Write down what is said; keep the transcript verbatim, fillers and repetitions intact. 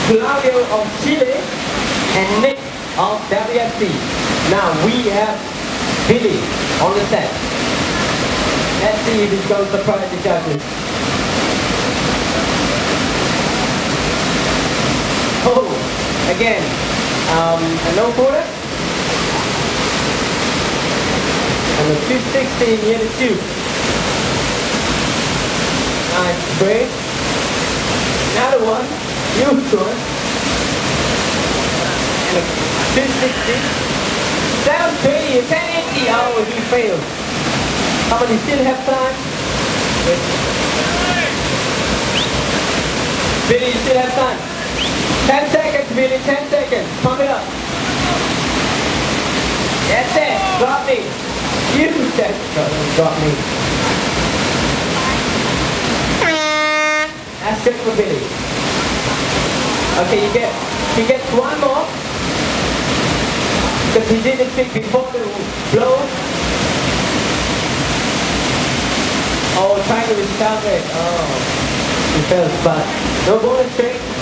Claudio of Chile, and Nick of W F C. Now we have Billy on the set. Let's see if he's going to surprise the judges. Oh, again, um, a no quarter. And the two sixty near the two. Nice break. Another one, huge one. And a two sixty. seven twenty, ten eighty. Oh, he failed. How many still have time? Billy, you still have time. ten seconds, Billy, ten seconds. Pump it up. That's it. Drop me. You said drop me. That's good for Billy. Okay, you get he gets one more. Because he didn't think before the blow. Oh, trying to restart it. Oh, he fell, but no bonus straight.